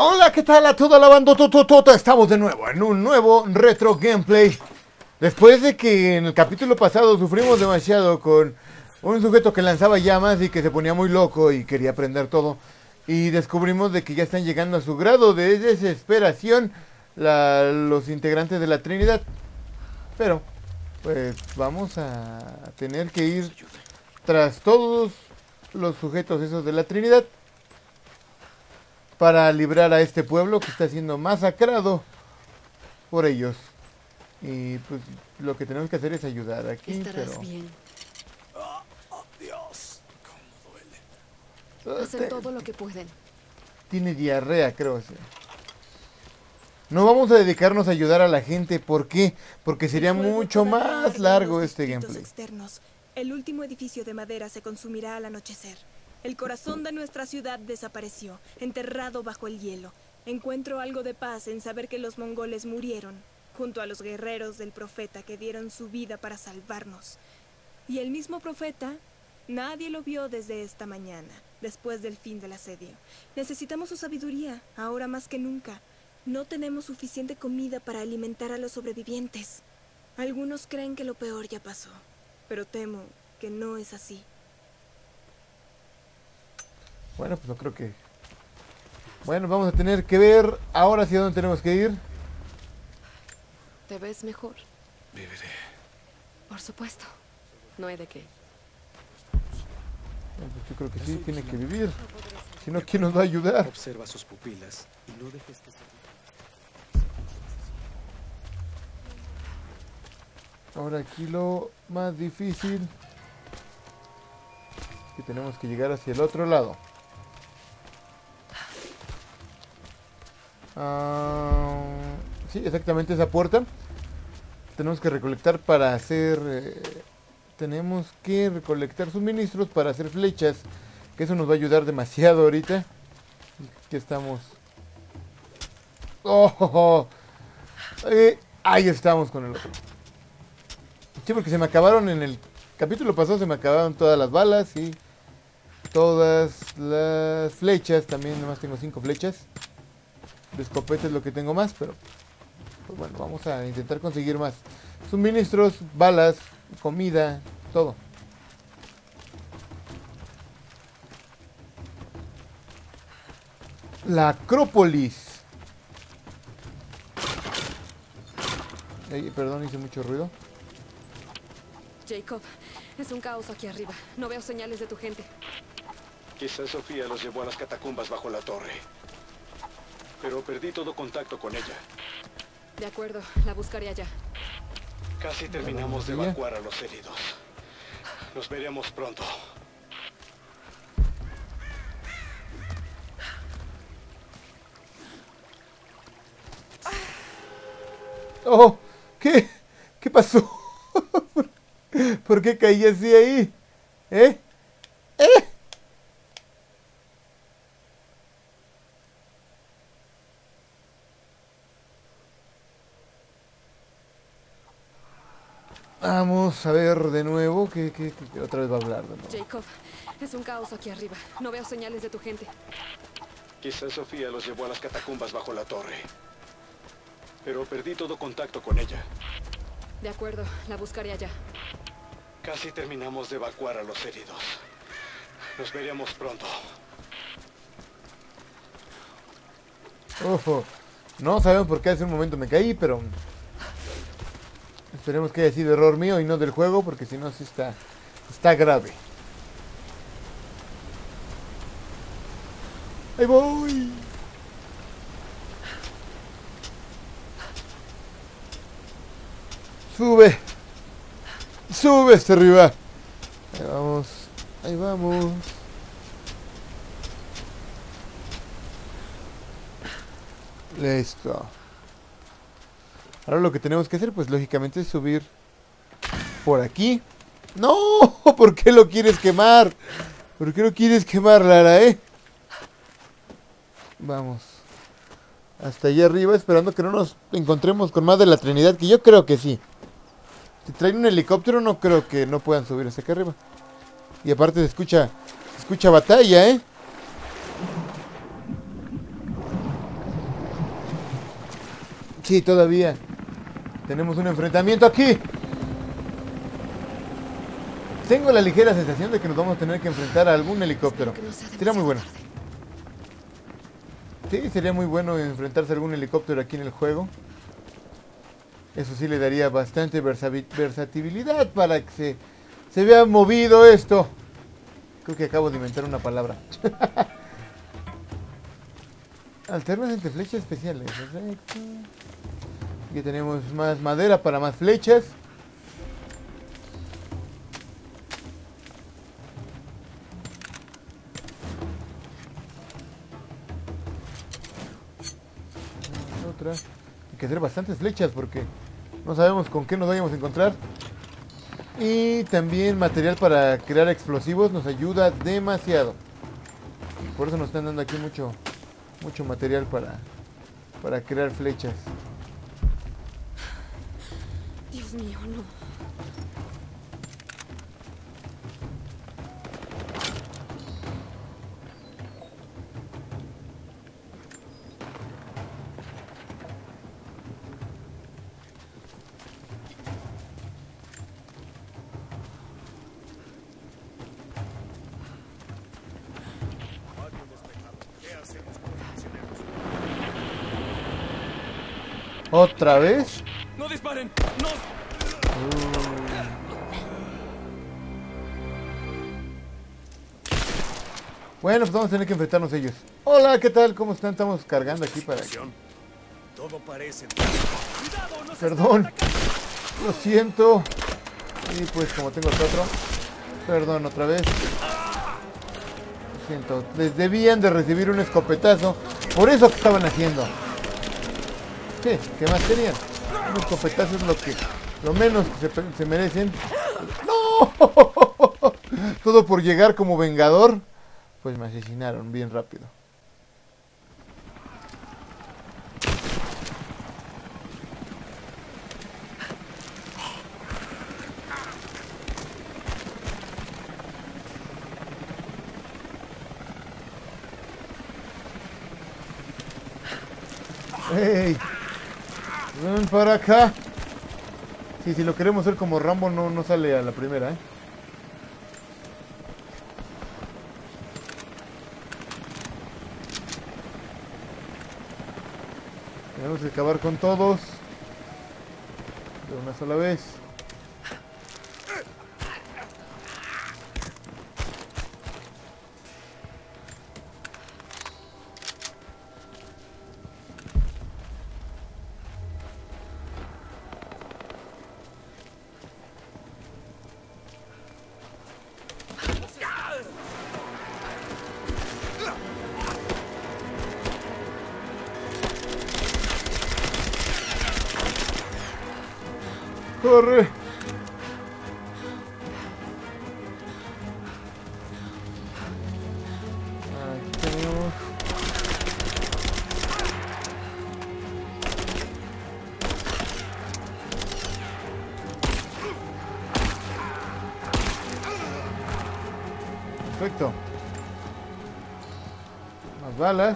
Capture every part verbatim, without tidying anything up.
Hola, ¿qué tal a toda la banda? Tototota? Estamos de nuevo en un nuevo retro gameplay. Después de que en el capítulo pasado sufrimos demasiado con un sujeto que lanzaba llamas y que se ponía muy loco y quería prender todo. Y descubrimos de que ya están llegando a su grado de desesperación la, los integrantes de la Trinidad. Pero, pues vamos a tener que ir tras todos los sujetos esos de la Trinidad para librar a este pueblo que está siendo masacrado por ellos. Y pues lo que tenemos que hacer es ayudar aquí. Estarás pero... bien. Oh, oh, Dios, cómo duele. Hacen todo lo que pueden. Tiene diarrea, creo. Sí. No vamos a dedicarnos a ayudar a la gente. ¿Por qué? Porque sería mucho más largo este gameplay. Externos. El último edificio de madera se consumirá al anochecer. El corazón de nuestra ciudad desapareció, enterrado bajo el hielo. Encuentro algo de paz en saber que los mongoles murieron, junto a los guerreros del profeta que dieron su vida para salvarnos. Y el mismo profeta, nadie lo vio desde esta mañana, después del fin del asedio. Necesitamos su sabiduría, ahora más que nunca. No tenemos suficiente comida para alimentar a los sobrevivientes. Algunos creen que lo peor ya pasó, pero temo que no es así. Bueno, pues no creo que... Bueno, vamos a tener que ver ahora hacia dónde tenemos que ir. ¿Te ves mejor? Viviré. Por supuesto. No hay de qué. Bueno, pues yo creo que sí, tiene que vivir. Si no, ¿quién nos va a ayudar? Observa sus pupilas y no dejes que se... Ahora aquí lo más difícil es que tenemos que llegar hacia el otro lado. Uh, sí, exactamente esa puerta. Tenemos que recolectar para hacer... Eh, tenemos que recolectar suministros para hacer flechas. Que eso nos va a ayudar demasiado ahorita. Aquí estamos. Oh, oh, oh. Eh, ahí estamos con el otro. Sí, porque se me acabaron en el capítulo pasado, se me acabaron todas las balas y todas las flechas. También nomás tengo cinco flechas. De escopeta es lo que tengo más, pero pues bueno, vamos a intentar conseguir más suministros, balas, comida, todo. La Acrópolis. Ay, perdón, hice mucho ruido. Jacob, es un caos aquí arriba. No veo señales de tu gente. Quizás Sofía los llevó a las catacumbas bajo la torre. Pero perdí todo contacto con ella. De acuerdo, la buscaré allá. Casi terminamos de evacuar a los heridos. Nos veremos pronto. Oh, ¿qué? ¿Qué pasó? ¿Por qué caí así ahí? ¿Eh? ¿Eh? Vamos a ver de nuevo. ¿Qué, qué, qué otra vez va a hablar de nuevo? Jacob, es un caos aquí arriba. No veo señales de tu gente. Quizás Sofía los llevó a las catacumbas bajo la torre. Pero perdí todo contacto con ella. De acuerdo, la buscaré allá. Casi terminamos de evacuar a los heridos. Nos veremos pronto. Ojo. No sabemos por qué hace un momento me caí, pero... Esperemos que haya sido error mío y no del juego, porque si no, sí está, está grave. ¡Ahí voy! ¡Sube! ¡Sube hasta arriba! Ahí vamos, ahí vamos. Listo. Ahora lo que tenemos que hacer, pues lógicamente es subir por aquí. ¡No! ¿Por qué lo quieres quemar? ¿Por qué lo quieres quemar, Lara, eh? Vamos. Hasta allá arriba, esperando que no nos encontremos con más de la Trinidad, que yo creo que sí. Si traen un helicóptero, no creo que no puedan subir hasta acá arriba. Y aparte se escucha, se escucha batalla, ¿eh? Sí, todavía. Tenemos un enfrentamiento aquí. Tengo la ligera sensación de que nos vamos a tener que enfrentar a algún helicóptero. Que no sea Sería muy bueno. demasiado Sí, sería muy bueno enfrentarse a algún helicóptero aquí en el juego. Eso sí le daría bastante versavi- versatilidad para que se, se vea movido esto. Creo que acabo de inventar una palabra. Alternas entre flechas especiales. Perfecto. Aquí tenemos más madera para más flechas. Otra. Hay que hacer bastantes flechas porque no sabemos con qué nos vayamos a encontrar. Y también material para crear explosivos nos ayuda demasiado. Por eso nos están dando aquí mucho, mucho material para, para crear flechas. Dios mío, no. ¿Otra vez? ¡No disparen! ¡No! Bueno, pues vamos a tener que enfrentarnos a ellos. Hola, ¿qué tal? ¿Cómo están? Estamos cargando aquí para... Todo parece... Perdón. Lo siento. Y pues como tengo el otro... Perdón, otra vez. Lo siento. Les debían de recibir un escopetazo. Por eso que estaban haciendo. ¿Qué? ¿Qué más querían? Un escopetazo es lo que... Lo menos que se, se merecen. ¡No! Todo por llegar como vengador. Pues me asesinaron bien rápido. ¡Hey! Ven para acá. Sí, si lo queremos hacer como Rambo no, no sale a la primera, ¿eh? Tenemos que acabar con todos de una sola vez. ¡Corre! Aquí tenemos. Perfecto. Más balas.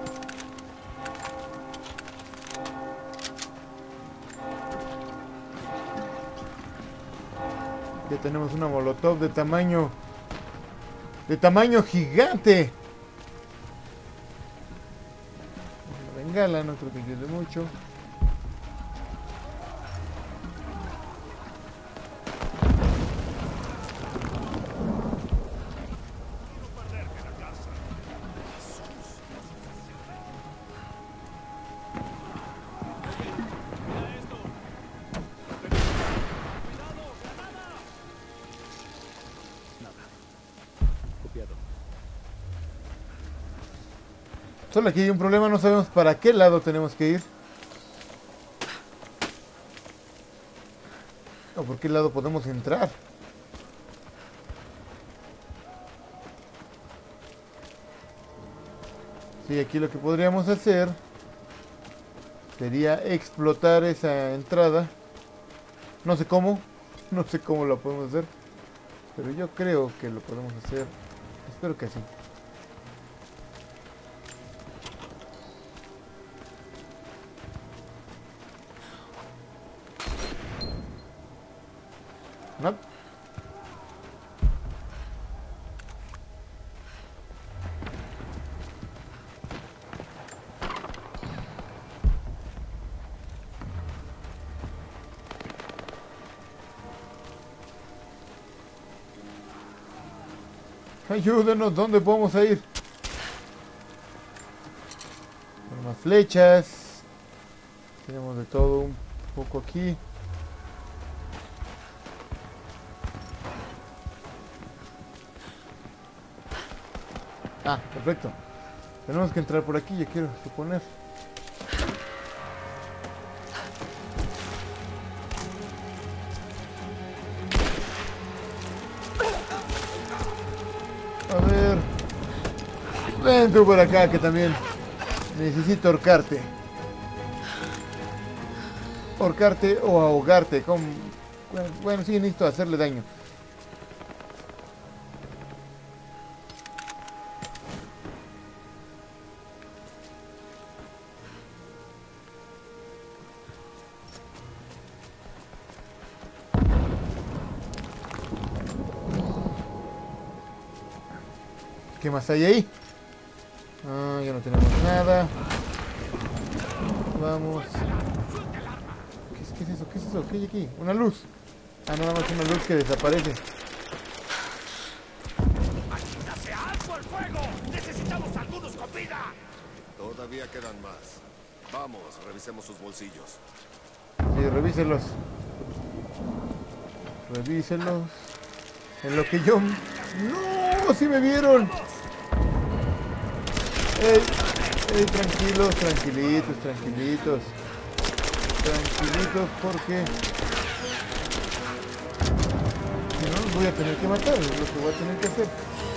Ya tenemos una molotov de tamaño de tamaño gigante. Una bengala, no creo que ayude mucho. Solo aquí hay un problema, no sabemos para qué lado tenemos que ir. O por qué lado podemos entrar. Sí, aquí lo que podríamos hacer sería explotar esa entrada. No sé cómo, no sé cómo lo podemos hacer, pero yo creo que lo podemos hacer. Espero que sí. No. Ayúdenos, ¿dónde podemos ir? Más flechas. Tenemos de todo un poco aquí. Ah, perfecto. Tenemos que entrar por aquí, yo quiero suponer. A ver. Ven tú por acá que también necesito ahorcarte. Ahorcarte o ahogarte. Con... Bueno, bueno, sí, necesito hacerle daño. ¿Qué más hay ahí? Ah, ya no tenemos nada. Vamos. ¿Qué es, qué es eso? ¿Qué es eso? ¿Qué hay aquí? Una luz. Ah, nada más una luz que desaparece. ¡Ayúdase algo al fuego! ¡Necesitamos algunos con vida! Todavía quedan más. Vamos, revisemos sus bolsillos. Sí, revíselos. Revíselos. En lo que yo... ¡No! ¡Sí me vieron! ¡Ey! ¡Ey! Tranquilos, tranquilitos, tranquilitos. Tranquilitos porque... Si no, los voy a tener que matar. Es lo que voy a tener que hacer.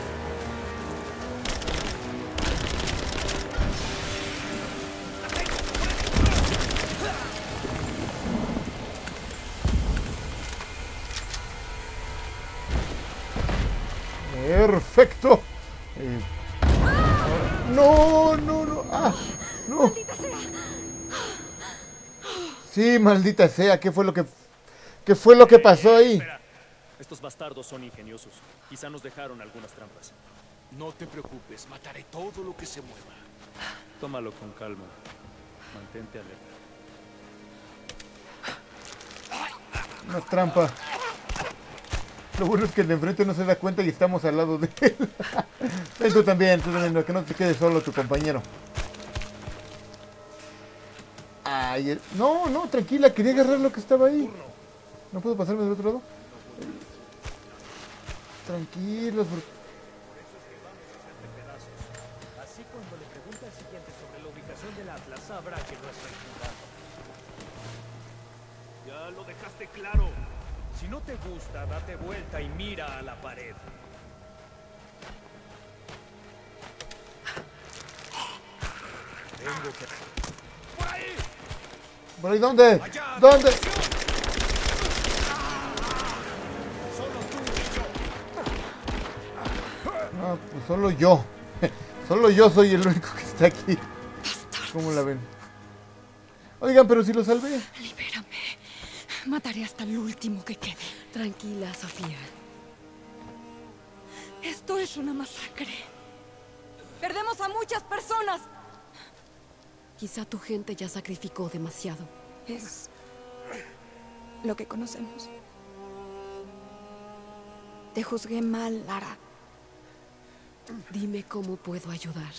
Perfecto. Eh, no, no, no. Ah, no. ¡Maldita sea! Sí, maldita sea. ¿Qué fue lo que qué fue lo que pasó ahí? Espera. Estos bastardos son ingeniosos. Quizá nos dejaron algunas trampas. No te preocupes, mataré todo lo que se mueva. Tómalo con calma. Mantente alerta. Una trampa. Lo bueno es que el de enfrente no se da cuenta y estamos al lado de él. Ven tú también, tú también, que no te quede solo tu compañero. Ay, el... No, no, tranquila, quería agarrar lo que estaba ahí. ¿No puedo pasarme del otro lado? Tranquilos, bro. Así cuando le pregunte al siguiente sobre la ubicación del Atlas, sabrá que no está equivocado. Ya lo dejaste claro. Si no te gusta, date vuelta y mira a la pared. Tengo que... ¡Por ahí! ¿Por ahí dónde? Allá, ¿Dónde? Solo tú y yo. Ah, pues solo yo. Solo yo soy el único que está aquí. ¿Cómo la ven? Oigan, pero si lo salvé. Libérame. Mataré hasta el último que quede. Tranquila, Sofía. Esto es una masacre. Perdemos a muchas personas. Quizá tu gente ya sacrificó demasiado. Es lo que conocemos. Te juzgué mal, Lara. Dime cómo puedo ayudar.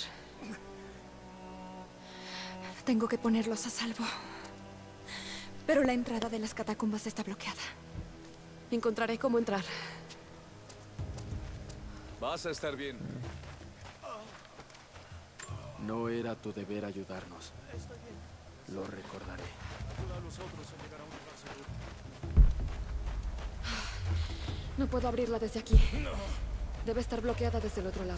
Tengo que ponerlos a salvo. Pero la entrada de las catacumbas está bloqueada. Encontraré cómo entrar. Vas a estar bien. No era tu deber ayudarnos. Lo recordaré. No puedo abrirla desde aquí. Debe estar bloqueada desde el otro lado.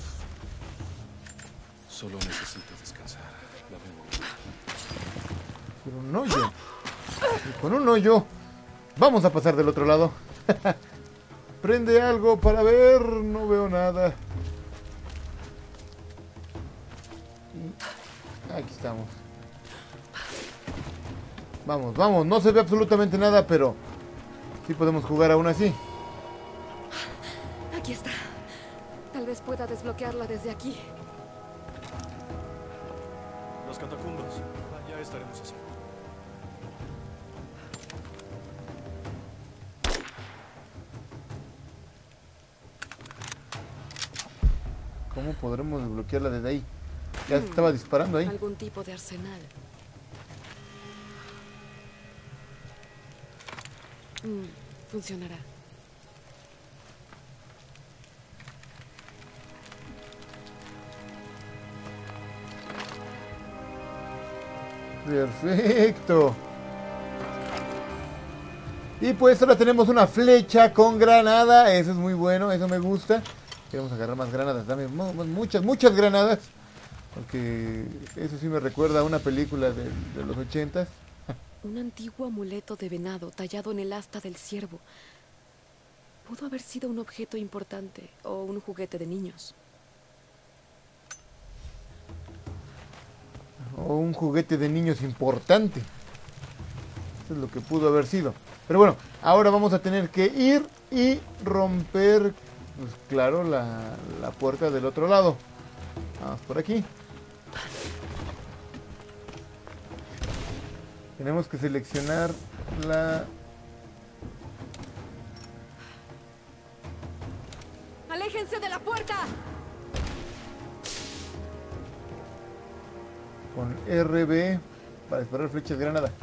Solo necesito descansar. La vengo. Pero un hoyo. Y con un hoyo. Vamos a pasar del otro lado. Prende algo para ver. No veo nada. Y aquí estamos. Vamos, vamos. No se ve absolutamente nada, pero sí podemos jugar aún así. Aquí está. Tal vez pueda desbloquearla desde aquí. Las catacumbas. Ah, ya estaremos así. ¿Cómo podremos desbloquearla desde ahí? Ya hmm. estaba disparando ahí. Algún tipo de arsenal. Mm, funcionará. Perfecto. Y pues ahora tenemos una flecha con granada. Eso es muy bueno, eso me gusta. Queremos agarrar más granadas. Dame muchas, muchas granadas. Porque eso sí me recuerda a una película de, de los ochentas. Un antiguo amuleto de venado tallado en el asta del ciervo. Pudo haber sido un objeto importante o un juguete de niños. O un juguete de niños importante. Eso es lo que pudo haber sido. Pero bueno, ahora vamos a tener que ir y romper, pues claro, la, la puerta del otro lado. Vamos por aquí. Tenemos que seleccionar la... ¡Aléjense de la puerta! Con R B para disparar flechas de granada.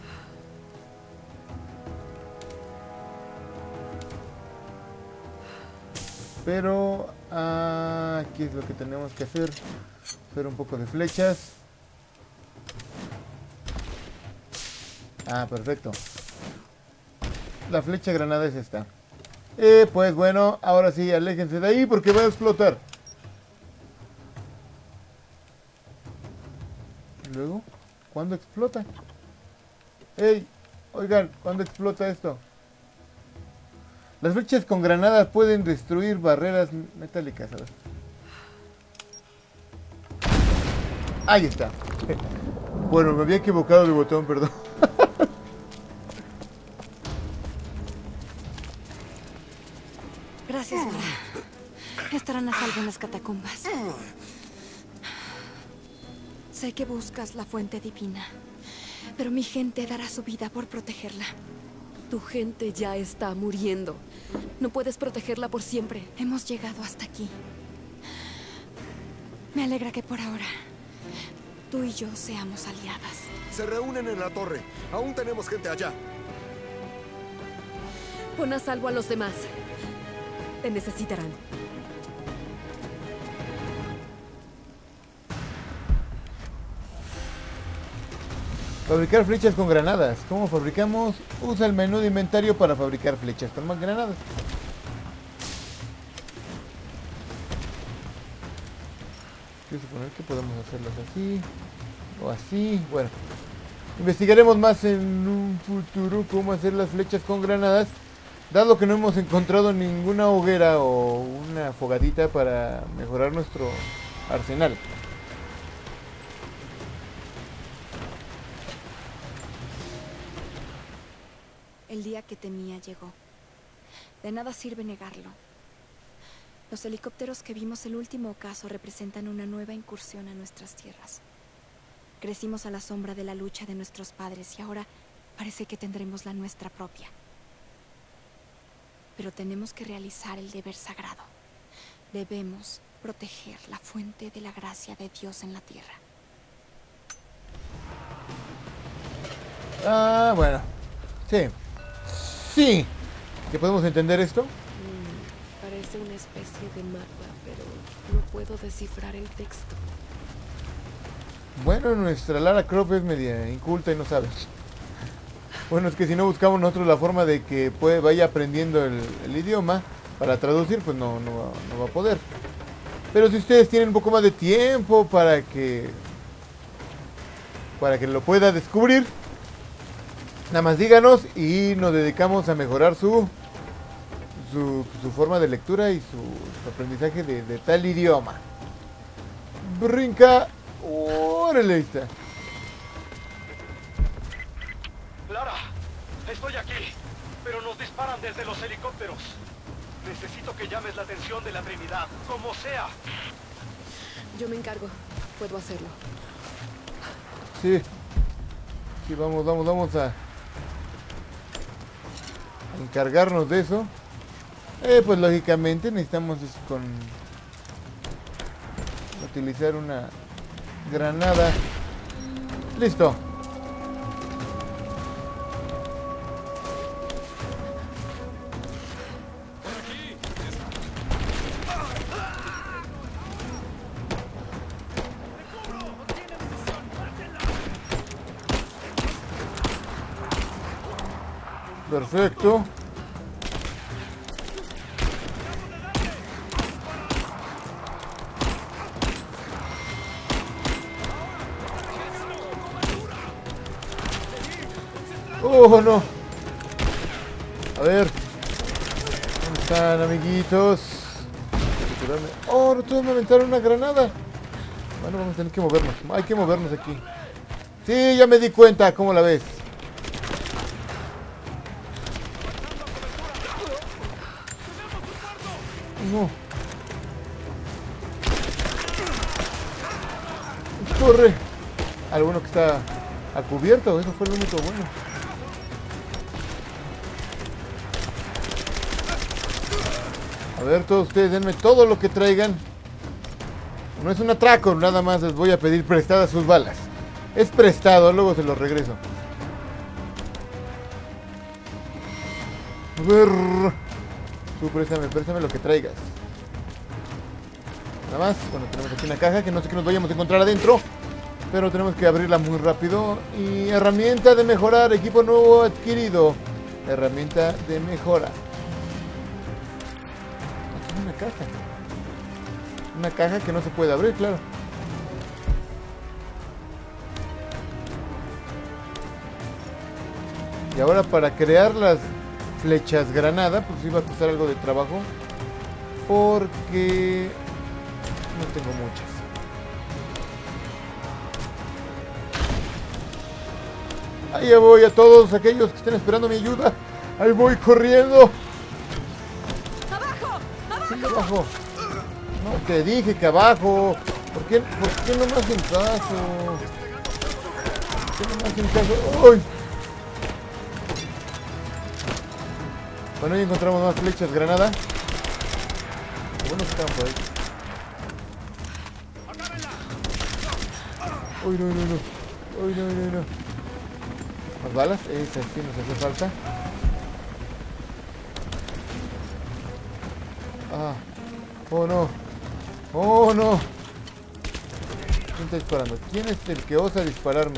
Pero ah, aquí es lo que tenemos que hacer. Hacer un poco de flechas. Ah, perfecto. La flecha granada es esta. Eh, pues bueno, ahora sí, aléjense de ahí porque va a explotar. Luego, ¿cuándo explota? ¡Ey! Oigan, ¿cuándo explota esto? Las flechas con granadas pueden destruir barreras metálicas. A ver. Ahí está. Bueno, me había equivocado de botón, perdón. Gracias, Nora. Estarán a salvo en las catacumbas. Sé que buscas la fuente divina, pero mi gente dará su vida por protegerla. Tu gente ya está muriendo. No puedes protegerla por siempre. Hemos llegado hasta aquí. Me alegra que por ahora tú y yo seamos aliadas. Se reúnen en la torre. Aún tenemos gente allá. Pon a salvo a los demás. Te necesitarán. Fabricar flechas con granadas. ¿Cómo fabricamos? Usa el menú de inventario para fabricar flechas con más granadas. Quiero suponer que podemos hacerlas así o así. Bueno, investigaremos más en un futuro cómo hacer las flechas con granadas, dado que no hemos encontrado ninguna hoguera o una fogatita para mejorar nuestro arsenal. El día que temía llegó. De nada sirve negarlo. Los helicópteros que vimos el último ocaso representan una nueva incursión a nuestras tierras. Crecimos a la sombra de la lucha de nuestros padres y ahora parece que tendremos la nuestra propia. Pero tenemos que realizar el deber sagrado. Debemos proteger la fuente de la gracia de Dios en la tierra. Ah, bueno. Sí. Sí. ¿Que podemos entender esto? Mm, parece una especie de mapa, pero no puedo descifrar el texto. Bueno, nuestra Lara Croft es media inculta y no sabe. Bueno, es que si no buscamos nosotros la forma de que puede, vaya aprendiendo el, el idioma para traducir, pues no, no, va, no va a poder. Pero si ustedes tienen un poco más de tiempo para que para que lo pueda descubrir, nada más díganos y nos dedicamos a mejorar su su, su forma de lectura y su, su aprendizaje de, de tal idioma. Brinca. ¡Órale! Ahí está. Lara, estoy aquí, pero nos disparan desde los helicópteros. Necesito que llames la atención de la Trinidad, como sea. Yo me encargo. Puedo hacerlo. Sí. Sí, vamos, vamos, vamos a encargarnos de eso. Eh, pues lógicamente necesitamos con utilizar una granada. Listo. Perfecto. Oh, no. A ver. ¿Dónde están, amiguitos? Oh, no, todos me aventaron una granada. Bueno, vamos a tener que movernos. Hay que movernos aquí. Sí, ya me di cuenta. ¿Cómo la ves? No. Corre. Alguno que está a cubierto. Eso fue lo único bueno. A ver, todos ustedes denme todo lo que traigan. No es un atraco, nada más les voy a pedir prestadas sus balas. Es prestado, luego se los regreso. A ver. Tú préstame, préstame lo que traigas. Nada más. Bueno, tenemos aquí una caja que no sé qué nos vayamos a encontrar adentro, pero tenemos que abrirla muy rápido. Y herramienta de mejorar, equipo nuevo adquirido. Herramienta de mejora. Aquí hay una caja. Una caja que no se puede abrir, claro. Y ahora para crear las flechas granada, pues iba a costar algo de trabajo, porque no tengo muchas. Ahí ya voy, a todos aquellos que estén esperando mi ayuda. Ahí voy corriendo. ¡Abajo! ¡Abajo! Sí, abajo. No, te dije que abajo. ¿Por qué, por qué no me hacen caso? ¿Por qué no me hacen caso? ¡Ay! Bueno, ahí encontramos más flechas granada. Bueno, que estaban por ahí. Uy, no, no, no. Uy, no, no, no. Más balas. Esas sí nos hace falta. Ah. Oh, no. Oh, no. ¿Quién está disparando? ¿Quién es el que osa dispararme?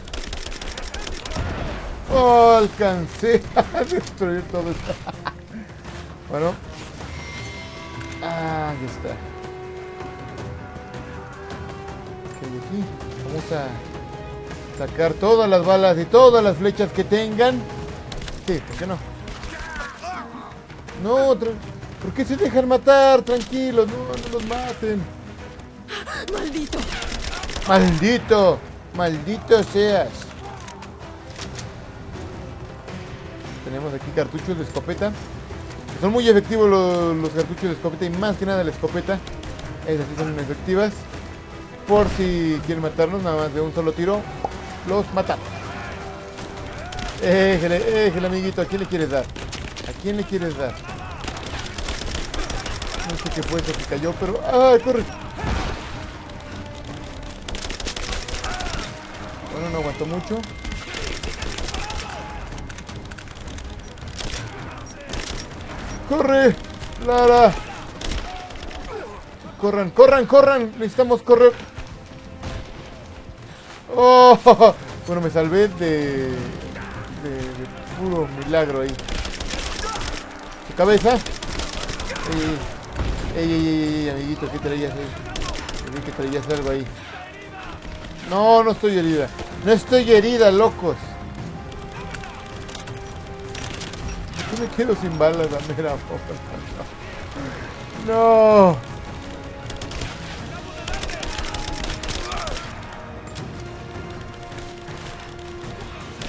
Oh, alcancé a destruir todo esto. Bueno. Ah, ahí está. ¿Qué hay aquí? Vamos a sacar todas las balas y todas las flechas que tengan. Sí, ¿por qué no? No, ¿por qué se dejan matar? Tranquilos, no, no los maten. ¡Maldito! ¡Maldito! ¡Maldito seas! Tenemos aquí cartuchos de escopeta. Son muy efectivos los, los cartuchos de escopeta y más que nada la escopeta. Esas sí son efectivas. Por si quieren matarnos, nada más de un solo tiro los matamos. Éjele, éjele, amiguito. ¿A quién le quieres dar? ¿A quién le quieres dar? No sé qué fue eso que cayó, pero... ¡ay, corre! Bueno, no aguantó mucho. ¡Corre! ¡Lara! ¡Corran, corran, corran! Necesitamos correr. ¡Oh! Bueno, me salvé de... de, de puro milagro ahí. Su cabeza. Ey, ey, ey, ey, amiguito, ¿qué traías ahí? Vi que traías algo ahí. No, no estoy herida. No estoy herida, locos. Yo me quedo sin balas a mera hora. No.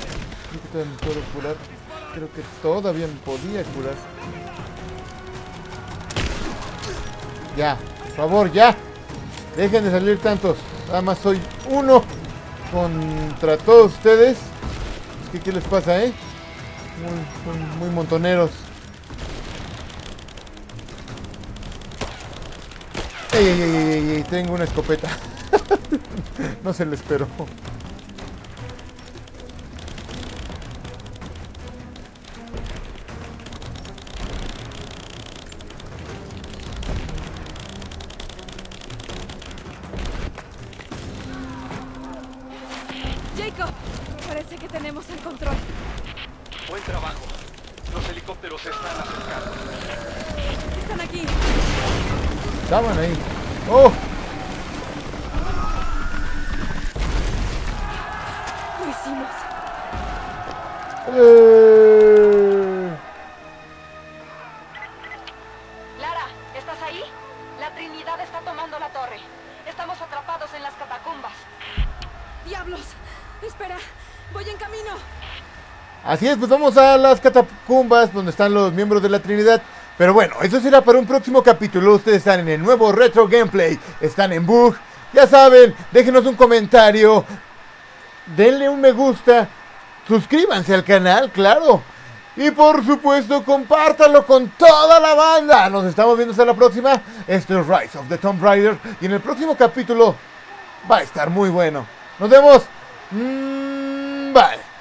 Creo que todavía me puedo curar. Creo que todavía me podía curar. Ya, por favor, ya. Dejen de salir tantos. Nada más soy uno contra todos ustedes. ¿Qué, qué les pasa, eh? Muy, muy, muy montoneros. Ey, ey, ey, ey, ey, tengo una escopeta. No se le esperó. Jacob, parece que tenemos el control. Buen trabajo. Los helicópteros se están acercando. Están aquí. Estaban ahí. ¡Oh! Lo hicimos. Eh... Lara, ¿estás ahí? La Trinidad está tomando la torre. Estamos atrapados en las catacumbas. ¡Diablos! Espera, voy en camino. Así es, pues vamos a las catacumbas donde están los miembros de la Trinidad. Pero bueno, eso será para un próximo capítulo. Ustedes están en el nuevo Retro Gameplay. Están en Bug. Ya saben, déjenos un comentario. Denle un me gusta. Suscríbanse al canal, claro. Y por supuesto, compártanlo con toda la banda. Nos estamos viendo hasta la próxima. Esto es Rise of the Tomb Raider. Y en el próximo capítulo va a estar muy bueno. Nos vemos. Mm, bye.